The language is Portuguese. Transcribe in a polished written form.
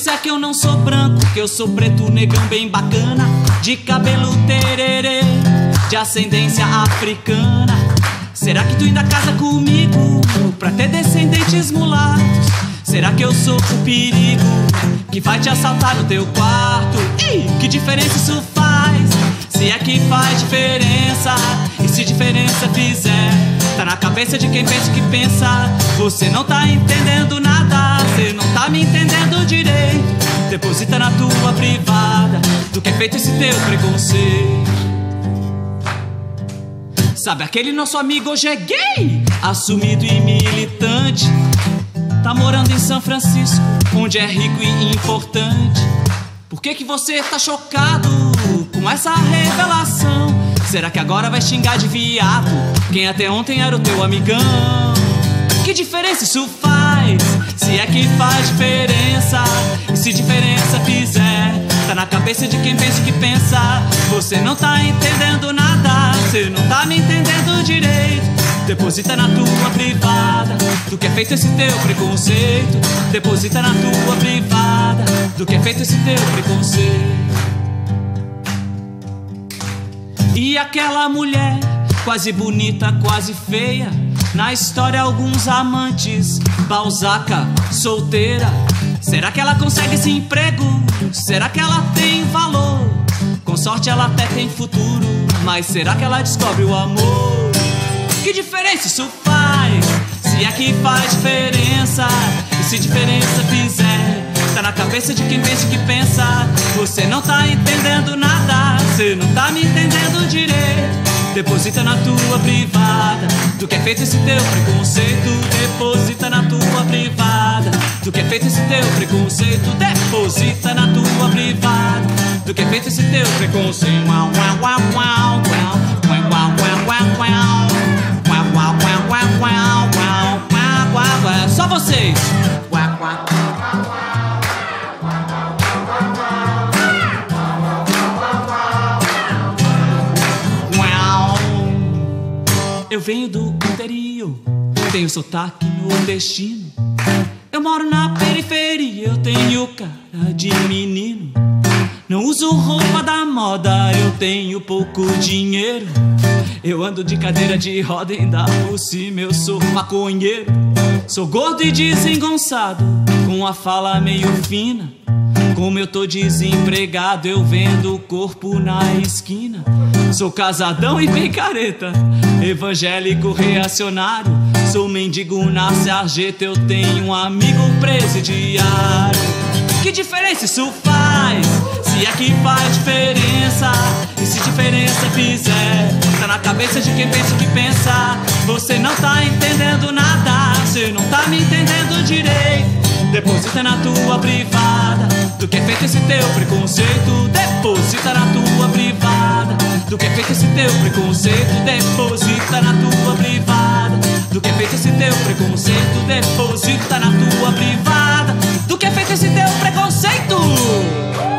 disser que eu não sou branco, que eu sou preto, negão bem bacana, de cabelo tererê, de ascendência africana, será que tu ainda casa comigo pra ter descendentes mulatos? Será que eu sou o perigo que vai te assaltar no teu quarto? Ih, que diferença isso faz? Se é que faz diferença, e se diferença fizer, tá na cabeça de quem pensa o que pensa. Você não tá entendendo nada, você não tá me entendendo direito. Deposita na tua privada do que é feito esse teu preconceito. Sabe aquele nosso amigo hoje é gay, assumido e militante, tá morando em São Francisco, onde é rico e importante. Por que que você tá chocado com essa revelação? Será que agora vai xingar de viado quem até ontem era o teu amigão? Que diferença isso faz? Se é que faz diferença, e se diferença fizer, tá na cabeça de quem pensa o que pensa. Você não tá entendendo nada, você não tá me entendendo direito. Deposita na tua privada do que é feito esse teu preconceito. Deposita na tua privada do que é feito esse teu preconceito. E aquela mulher, quase bonita, quase feia, na história alguns amantes, Balzaca, solteira. Será que ela consegue esse emprego? Será que ela tem valor? Com sorte ela até tem futuro, mas será que ela descobre o amor? Que diferença isso faz? Se é que faz diferença, e se diferença fizer, tá na cabeça de quem pensa o que pensa. Você não tá entendendo nada, você não tá me entendendo direito. Deposita na tua privada do que é feito esse teu preconceito. Deposita na tua privada do que é feito esse teu preconceito. Deposita na tua privada do que é feito esse teu preconceito. Só vocês. Eu venho do interior, tenho sotaque nordestino. Eu moro na periferia, eu tenho cara de menino. Não uso roupa da moda, eu tenho pouco dinheiro. Eu ando de cadeira de roda, ainda por cima eu sou maconheiro. Sou gordo e desengonçado, com a fala meio fina. Como eu tô desempregado, eu vendo o corpo na esquina. Sou casadão e bem careta, evangélico reacionário. Sou mendigo na sarjeta, eu tenho um amigo presidiário. Que diferença isso faz? Se é que faz diferença, e se diferença fizer, tá na cabeça de quem pensa o que pensa. Você não tá entendendo nada, você não tá me entendendo direito. Deposita na tua privada do que é feito esse teu preconceito. Deposita na tua privada do que é feito esse teu preconceito. Deposita na tua privada do que é feito esse teu preconceito. Deposita na tua privada do que é feito esse teu preconceito.